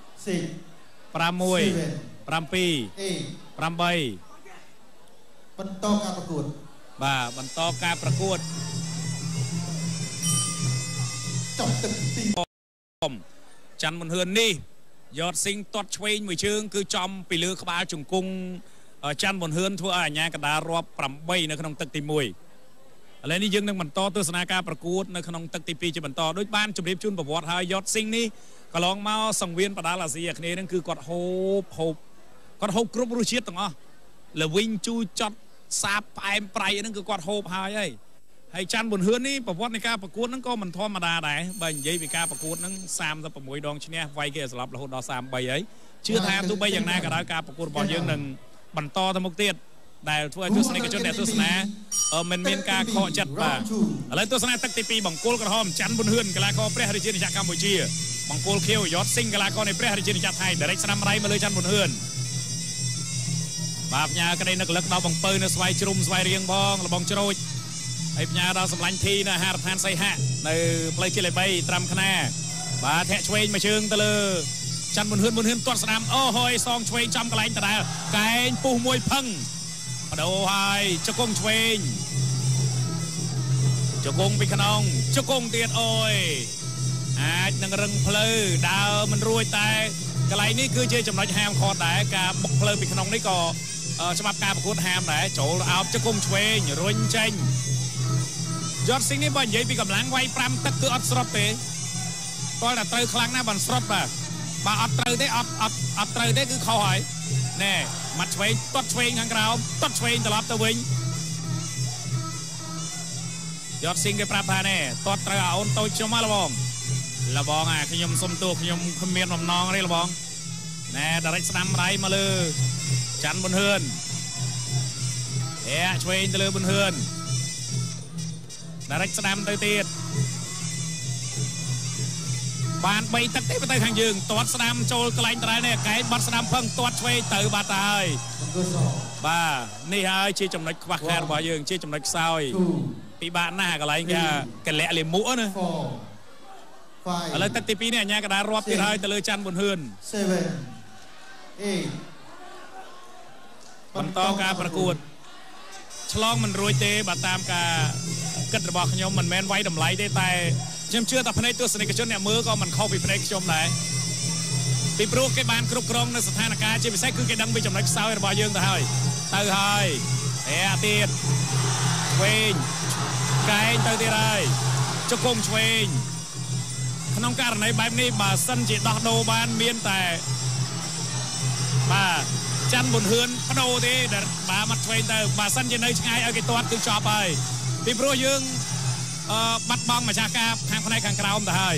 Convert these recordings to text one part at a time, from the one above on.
Pramui Prampi Prambai បន្តការប្រកួតបាទបន្តការប្រកួតចប់ទឹកទីច័ន្ទមុនហឿននេះយត់ស៊ីងទាត់ឆ្វេងមួយជើងគឺចំពីលើក្បាលជង្គង់ច័ន្ទមុនហឿនធ្វើឲ្យអាញាកដារាប់ 8 នៅក្នុងទឹកទី 1 ឥឡូវនេះយើងនឹងបន្តទស្សនាការប្រកួតនៅក្នុងទឹកទី 2 ជាបន្តដូចបានជម្រាបជូនប្រវត្តិហើយយត់ស៊ីងនេះកន្លងមកសង្វៀនបដាល់អាស៊ីអាគ្នេយ៍ហ្នឹងគឺគាត់ហូបគ្រប់រសជាតិទាំងអស់ល្វីងជូរចត់សាបផ្អែមប្រៃហ្នឹងគឺគាត់ហូបហើយច័ន្ទមុនហឿននេះប្រវត្តិនៃការប្រកួតហ្នឹងក៏មិនធម្មតាដែរបើនិយាយពីការប្រកួតហ្នឹង36 ដងឈ្នះវាយគេស្លាប់រហូតដល់33ហើយជឿថាទោះបីយ៉ាងណាក៏ដោយការប្រកួតរបស់យើងនឹងបន្តទៅមុខទៀតដែលធ្វើឲ្យទស្សនិកជនអ្នកទស្សនាមិនមានការខកចិត្តបាទឥឡូវទស្សនាទឹកទី 2 បង្គោលក្រហមច័ន្ទមុនហឿនកីឡាករព្រះរាជាណាចក្រកម្ពុជាបង្គោលខៀវយត់ស៊ីងកីឡាករនៃព្រះរាជាណាចក្រថៃដេរិកស្នាមរៃមកលើច័ន្ទមុនហឿនបាទផ្ញើក្តីនឹកលឹកដល់បងពៅនៅស្វាយជ្រុំស្វាយរៀងផងលបងជ្រោចហើយផ្ញើដល់សម្លាញ់ធីនៅអាហារដ្ឋានសីហៈនៅផ្លូវជាតិលេខ 3 ត្រាំខ្នាបាទធាក់ឆ្វេងមួយជើងទៅលើច័ន្ទមុនហឿនទាត់ស្ដាំអូហើយសងឆ្វេងចំកន្លែងដដែលកែងពុះមួយផឹងបដូរហើយជង្គង់ឆ្វេងជង្គង់ពីក្នុងជង្គង់ទៀតអូយអាចនឹងរឹងផ្លូវដើរមិនរួចតែកន្លែងនេះគឺជាចំណុចហាមឃាត់ដែរការបុកផ្លូវពីក្នុងនេះក៏ច្បាប់ការប្រកួតហាមដែរចូលអោបជង្គង់ឆ្វេងរុញចេញយត់ស៊ីងនេះបើនិយាយពីកម្លាំងវាយ5ទឹកគឺអត់ស្រុតទេតើតែត្រូវខ្លាំងណាស់បានស្រុតបាទបើអត់ត្រូវទេអត់ត្រូវទេគឺខុសហើយណែមាត់ឆ្វេងទាត់ឆ្វេងខាងក្រោមទាត់ឆ្វេងត្រឡប់ទៅវិញយត់ស៊ីងគេប្រាប់ថាណែទាត់ត្រូវឲ្យអូនតូចខ្ញុំមកលបងខ្ញុំសុំទោសខ្ញុំគ្មានបំណងទេលបងណែដរិចស្ដាំរៃមកលើច័ន្ទមុនហឿនឆ្វេងទៅលើមុនហឿន direct ស្ដាំទៅទៀតបាន3ទឹកទេទៅខាងយើងទាត់ស្ដាំចូលកន្លែងត្រែនេះកែបាត់ស្ដាំផឹងទាត់ឆ្វេងទៅបាត់ទៅហើយបាទនេះហើយជាចំណុចខ្វះខាតរបស់យើងជាចំណុចខ្សោយពិបាកណាស់កន្លែងគេកលាក់លាមុខណាឥឡូវទឹកទី2នេះអញ្ញាកដារាប់ទៀតហើយទៅលើច័ន្ទប៊ុនហឿនបន្តការប្រកួតឆ្លងមិនរួចទេបើតាមការគិតរបស់ខ្ញុំមិនមែនវាយតម្លៃទេតែខ្ញុំជឿថាភ្នែកទស្សនិកជនអ្នកមើលក៏មិនខុសពីភ្នែកខ្ញុំដែរពីព្រោះគេបានគ្រប់គ្រងនៅស្ថានភាពជាពិសេសគឺគេដឹងពីចំណុចខ្សោយរបស់យើងទៅហើយទៀតឆ្វេងកែងទៅទៀតហើយជង្គង់ឆ្វេងក្នុងករណីបែបនេះបើសិនជាដោះដូរបានមានតែបាទច័ន្ទប៊ុនហឿនបដូរទេបាទមកឆ្វេងទៅបើសិនជានៅឆ្ងាយឲ្យគេទាត់គឺចប់ហើយពីព្រោះយើងបាត់បង់ម្ចាស់ការខាងផ្នែកខាងក្រោមទៅហើយ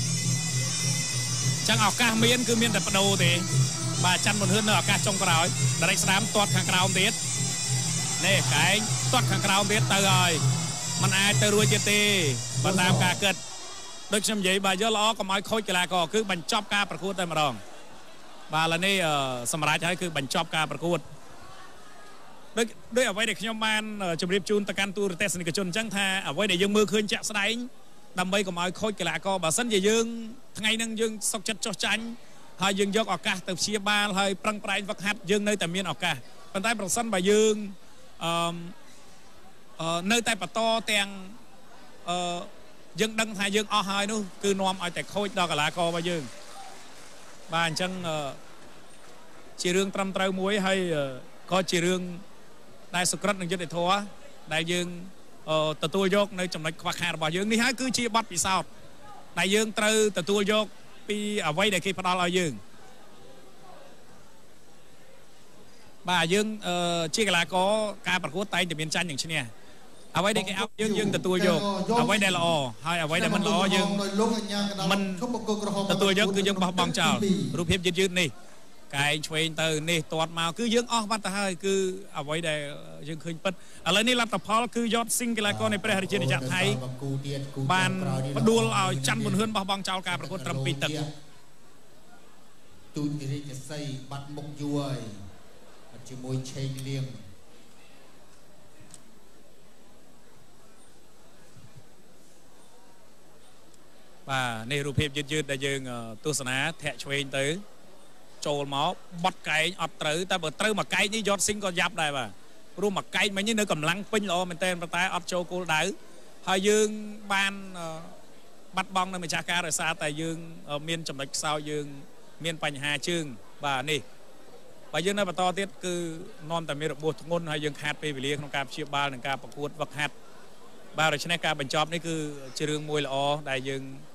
ចឹងឱកាសមានគឺមានតែបដូរទេបាទច័ន្ទប៊ុនហឿននៅឱកាសចុងក្រោយdirect ស្ដាំទាត់ខាងក្រោមទៀតនេះកែងទាត់ខាងក្រោមទៀតទៅហើយมันអាចទៅរួចទៀតទេបើតាមការគិតដូចខ្ញុំនិយាយបើយកល្អកុំឲ្យខូចកីឡាករគឺបញ្ចប់ការប្រកួតតែម្ដងបាទឥឡូវនេះសម្រាប់ហើយគឺបញ្ចប់ការប្រកួតដោយអ្វីដែលខ្ញុំបានជម្រាបជូនទៅកាន់ទូរទស្សនិកជនអញ្ចឹងថាអ្វីដែលយើងមើលឃើញជាក់ស្ដែងដើម្បីកុំឲ្យខូចកីឡាករបើសិនជាយើងថ្ងៃហ្នឹងយើងសុខចិត្តចោះចាញ់ហើយយើងយកឱកាសទៅព្យាបាលហើយប្រឹងប្រែងវឹកហាត់យើងនៅតែមានឱកាសប៉ុន្តែប្រសិនបើយើងនៅតែបន្តទាំងយើងដឹងថាយើងអស់ហើយនោះគឺនាំឲ្យតែខូចដល់កីឡាកររបស់យើងបាទអញ្ចឹងជារឿងត្រឹមត្រូវមួយហើយក៏ជារឿងដែលសុក្រិតនឹងយុត្តិធម៌ដែលយើងទទួលយកនៅចំណុចខ្វះខាតរបស់យើងនេះហើយគឺជាបទពិសោធន៍ដែលយើងត្រូវទទួលយកពីអ្វីដែលគេផ្ដល់ឲ្យយើងបាទយើងជាកីឡាករការប្រកួតតែងតែមានចាញ់និងឈ្នះអ្វីដែលគេឲ្យយើងទទួលយកអ្វីដែលល្អហើយអ្វីដែលមិនល្អយើងមិនទទួលយកគឺយើងបោះបង់ចោលរូបភាពយឺតនេះកែងឆ្វេងទៅនេះទាត់មកគឺយើងអស់បាត់ទៅហើយគឺអ្វីដែលយើងឃើញពិតឥឡូវនេះលទ្ធផលគឺយត់ស៊ីងកីឡាករនៃព្រះរាជាណាចក្រថៃបានផ្ដួលឲ្យច័ន្ទប៊ុនហឿនបោះបង់ចោលការប្រកួតត្រឹម2ទឹកទូនរាជសីបាត់មុខយូរហើយជាមួយឆេងលៀងបាទនេះរូបភាពយឺតដែលយើងទស្សនាធាក់ឆ្វេងទៅចូលមកបត់កែងអត់ត្រូវតែបើត្រូវមកកែងនេះយត់ស៊ីងក៏យ៉ាប់ដែរបាទព្រោះមកកែងមិញនេះនៅកម្លាំងពេញល្អមែនតើប៉ុន្តែអត់ចូលគោលដៅហើយយើងបានបាត់បង់នៅម្ចាស់ការដោយសារតែយើងមានចំណុចខ្សោយយើងមានបញ្ហាជើងបាទនេះបើយើងនៅបន្តទៀតគឺនាំតែមានរបួសធ្ងន់ហើយយើងខាតពេលវេលាក្នុងការព្យាបាលនិងការប្រកួតវឹកហាត់បាទដូច្នេះការបញ្ចប់នេះគឺជារឿងមួយល្អដែលយើង